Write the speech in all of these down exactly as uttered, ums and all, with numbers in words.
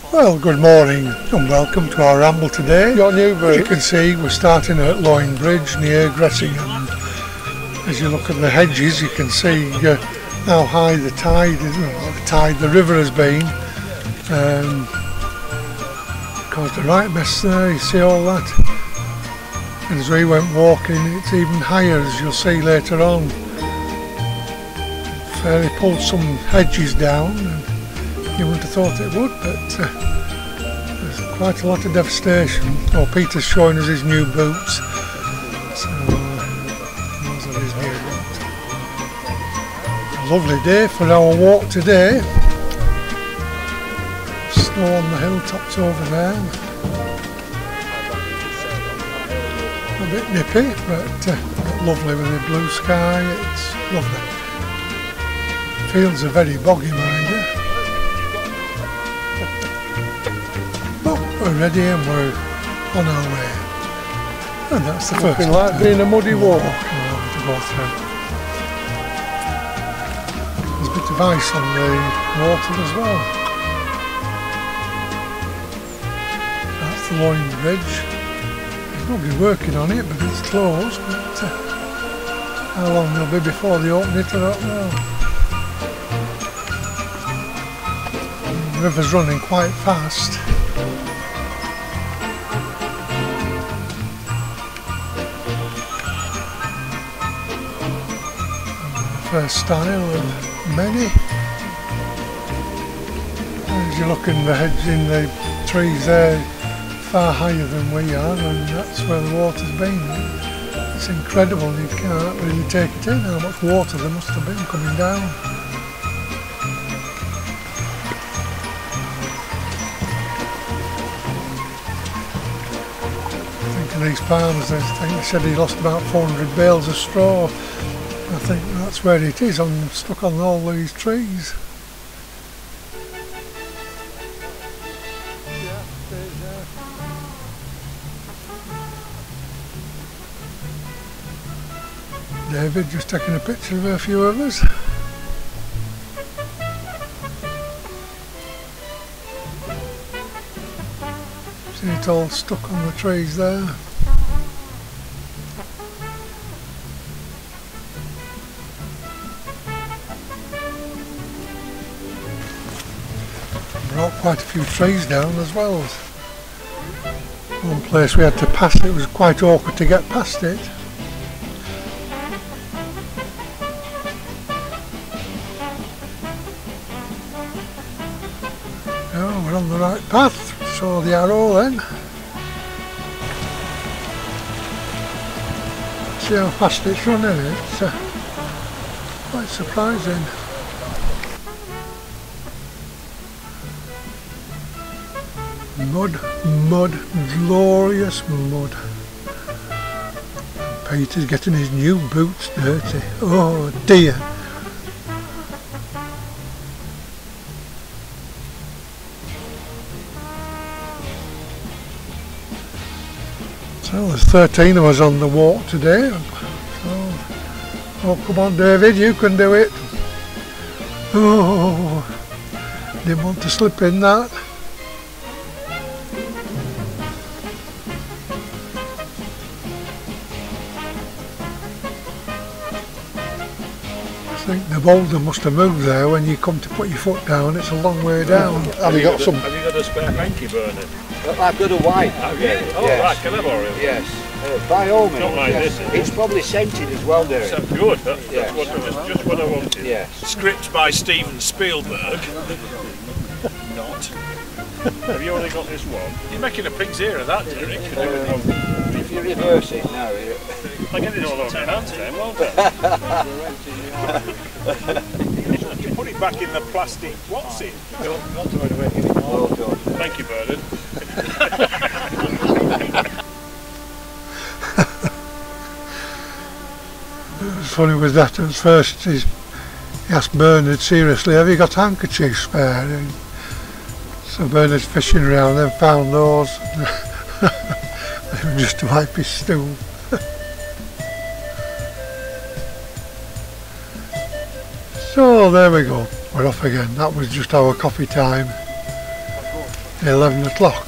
Well, good morning and welcome to our ramble today. Your new As you can see, we're starting at Loyne Bridge near Gressingham. As you look at the hedges, you can see uh, how high the tide is, well, the tide, the river has been. Um, caused a right mess there, you see all that. And as we went walking, it's even higher, as you'll see later on. Fairly pulled some hedges down, and you wouldn't have thought it would, but uh, there's quite a lot of devastation. Oh, Peter's showing us his new boots. So, uh, those are his new boots. A lovely day for our walk today. Snow on the hilltops over there. A bit nippy, but uh, lovely with the blue sky. It's lovely. Fields are very boggy, mind you. But we're ready and we're on our way. And that's the first. Nothing like being a muddy walk. To go through. There's a bit of ice on the water as well. That's the Loyne Bridge. There's nobody working on it, but it's closed. But uh, how long it'll be before they open it, I don't know. The river's running quite fast. The first style of many. As you look in the hedge, in the trees there, far higher than we are, and that's where the water's been. It's incredible, you can't really take it in how much water there must have been coming down. These farmers, I think they said he lost about four hundred bales of straw. I think that's where it is, on, stuck on all these trees. David just taking a picture of a few of us. See it all stuck on the trees there. Brought quite a few trees down as well. One place we had to pass, it was quite awkward to get past it. Oh, we're on the right path. Saw the arrow then. See how fast it's running, it's uh, quite surprising. Mud, mud, glorious mud. Peter's getting his new boots dirty. Oh dear. So there's thirteen of us on the walk today. Oh, oh come on David, you can do it. Oh, didn't want to slip in that. I think the boulder must have moved there when you come to put your foot down. It's a long way down. Have, have you got, got some? Have you got a spare hanky, Bernard? I've got a wipe. Have you? Oh, yes. Right, can I borrow it? Yes. Uh, by all means. Not like yes. this, It's probably scented as well, Derek. So good. That, yes. That's what, just, just what I wanted. Yes. Script by Steven Spielberg. Not. Have you only got this one? You're making a pig's ear of that, Derek. Um, if you reverse it now, it... I get it all over my hands then, won't I? You put it back in the plastic. What's it? Don't, not to make it well done. Thank you, Bernard. It was funny with that at first. He asked Bernard seriously, have you got handkerchiefs spare? And so Bernard's fishing around, then found those. They were just to wipe his stool. So there we go, we're off again. That was just our coffee time. eleven o'clock.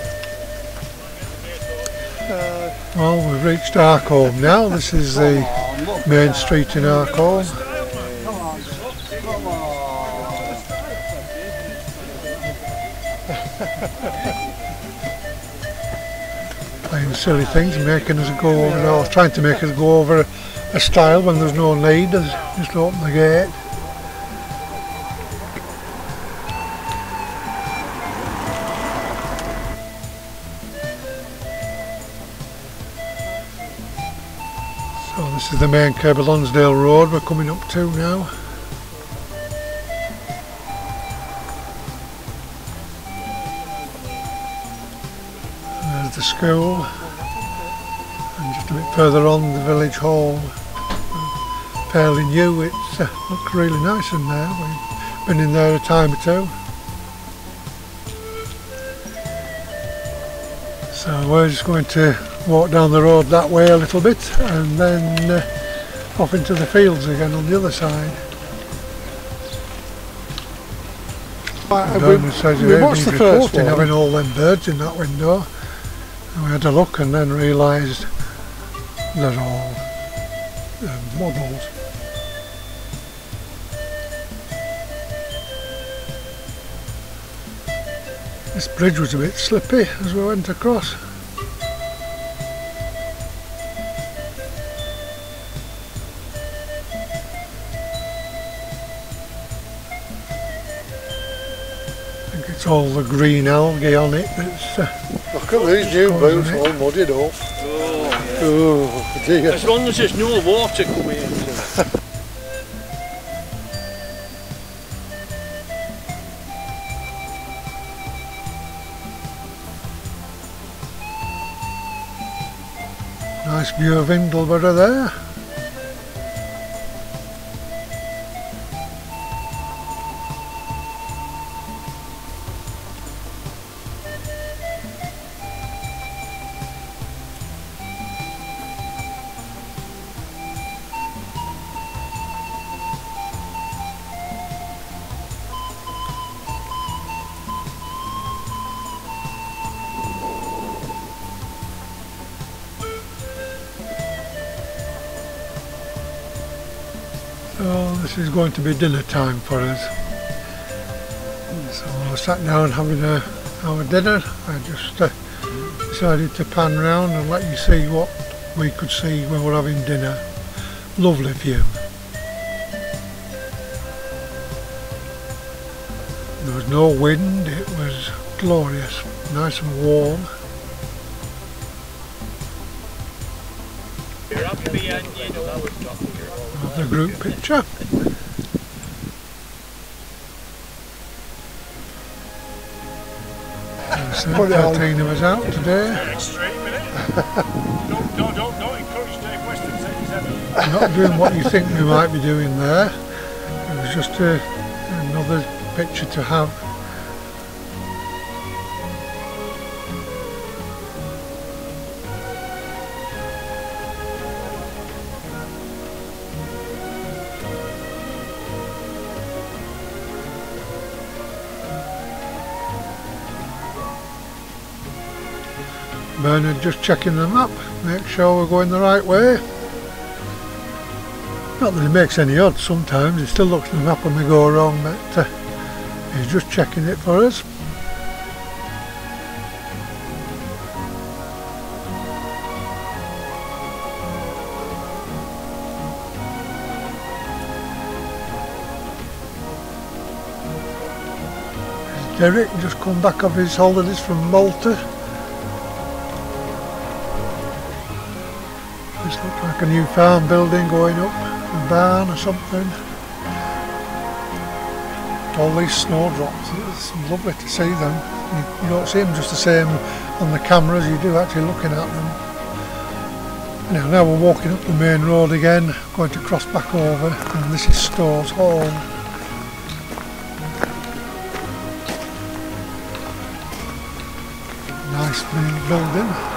Uh, Well, we've reached Arkholme now. This is the main street in Arkholme. come on, come on. Playing silly things, making us go over, or trying to make us go over a, a stile when there's no need. Just open the gate. So this is the main Kirby Lonsdale Road we're coming up to now. There's the school, and just a bit further on the village hall. Fairly new, it's uh, looks really nice in there. We've been in there a time or two. So we're just going to walk down the road that way a little bit and then uh, off into the fields again on the other side. Right, We, we, we watched the first one. having all them birds in that window, and we had a look and then realised they're all uh, models. This bridge was a bit slippy as we went across. I think it's all the green algae on it that's uh, Look at these new causing boots it. all muddied up. Oh, Oh dear. as long as there's no water coming into it. Nice view of Indleborough there. So this is going to be dinner time for us. So I sat down having a, our dinner. I just uh, decided to pan round and let you see what we could see when we're having dinner. Lovely view. There was no wind, it was glorious, nice and warm. The group picture. There's thirteen of us out today. Extreme, innit? don't, don't, don't, don't encourage Dave West to take his head off. Not doing what you think we might be doing there. It was just a, another picture to have. Bernard just checking the map, make sure we're going the right way. Not that it makes any odds sometimes, he still looks at the map when we go wrong, but uh, he's just checking it for us. Derek just come back off his holidays from Malta. This looks like a new farm building going up, a barn or something. All these snowdrops, it's lovely to see them. You, you don't see them just the same on the camera as you do actually looking at them. Now, now we're walking up the main road again, going to cross back over, and this is Stores Hall. Nice big building.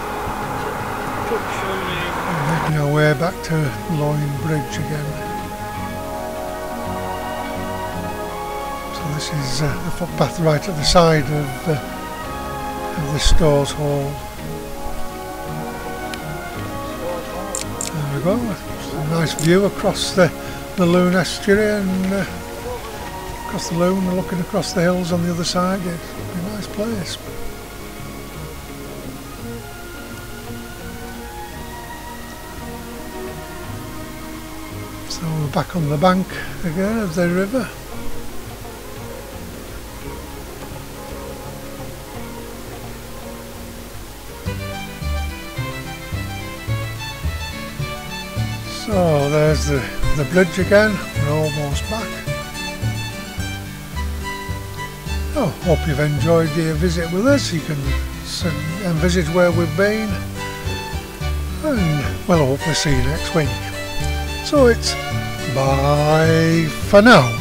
And making our way back to Loyne Bridge again. So this is uh, the footpath right at the side of uh, of the Stores Hall. There we go. It's a nice view across the, the Lune estuary and uh, across the Lune and looking across the hills on the other side. It's a nice place. So we're back on the bank again of the river. So there's the, the bridge again, we're almost back. Oh, hope you've enjoyed your visit with us. You can envisage where we've been, and we'll hopefully see you next week. So it's bye for now.